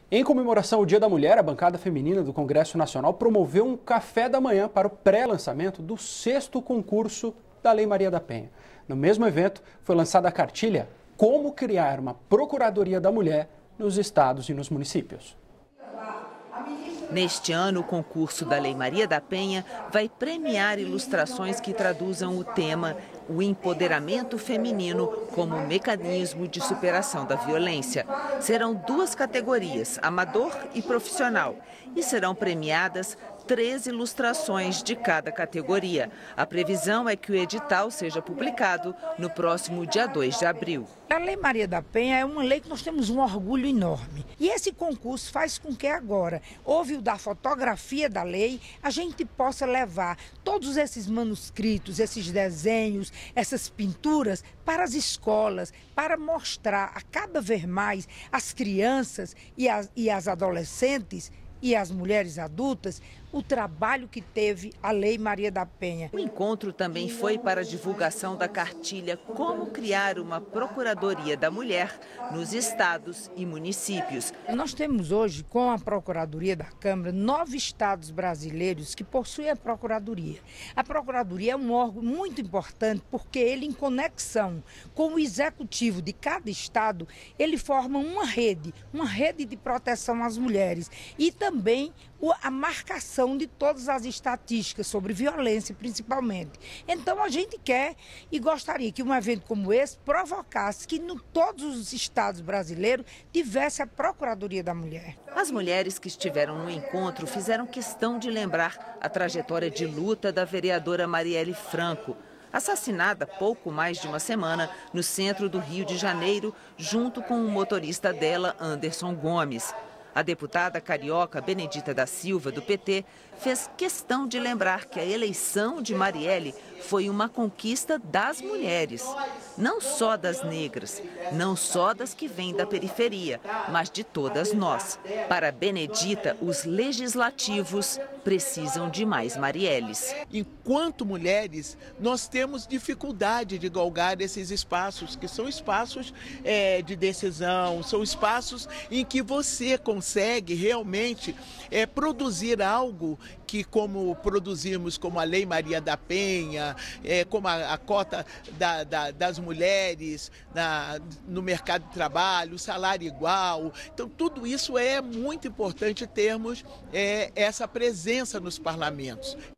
Em comemoração ao Dia da Mulher, a bancada feminina do Congresso Nacional promoveu um café da manhã para o pré-lançamento do 6º concurso da Lei Maria da Penha. No mesmo evento, foi lançada a cartilha Como Criar uma Procuradoria da Mulher nos estados e nos municípios. Neste ano, o concurso da Lei Maria da Penha vai premiar ilustrações que traduzam o tema o empoderamento feminino como mecanismo de superação da violência. Serão 2 categorias, amador e profissional, e serão premiadas 3 ilustrações de cada categoria. A previsão é que o edital seja publicado no próximo dia 2 de abril. A Lei Maria da Penha é uma lei que nós temos um orgulho enorme. E esse concurso faz com que agora, houve o da fotografia da lei, a gente possa levar todos esses manuscritos, esses desenhos, essas pinturas para as escolas, para mostrar a cada vez mais as crianças e as adolescentes e as mulheres adultas o trabalho que teve a Lei Maria da Penha. O encontro também foi para a divulgação da cartilha Como Criar uma Procuradoria da Mulher nos estados e municípios. Nós temos hoje, com a Procuradoria da Câmara, 9 estados brasileiros que possuem a Procuradoria. A Procuradoria é um órgão muito importante porque ele, em conexão com o executivo de cada estado, ele forma uma rede de proteção às mulheres e também a marcação de todas as estatísticas sobre violência, principalmente. Então, a gente quer e gostaria que um evento como esse provocasse que em todos os estados brasileiros tivesse a Procuradoria da Mulher. As mulheres que estiveram no encontro fizeram questão de lembrar a trajetória de luta da vereadora Marielle Franco, assassinada há pouco mais de uma semana no centro do Rio de Janeiro, junto com o motorista dela, Anderson Gomes. A deputada carioca Benedita da Silva, do PT, fez questão de lembrar que a eleição de Marielle foi uma conquista das mulheres, não só das negras, não só das que vêm da periferia, mas de todas nós. Para Benedita, os legislativos precisam de mais Marielles. Enquanto mulheres, nós temos dificuldade de galgar esses espaços, que são espaços de decisão, são espaços em que você consegue realmente produzir algo que, como produzimos, como a Lei Maria da Penha, como a cota das mulheres no mercado de trabalho, o salário igual. Então, tudo isso é muito importante termos essa presença nos parlamentos.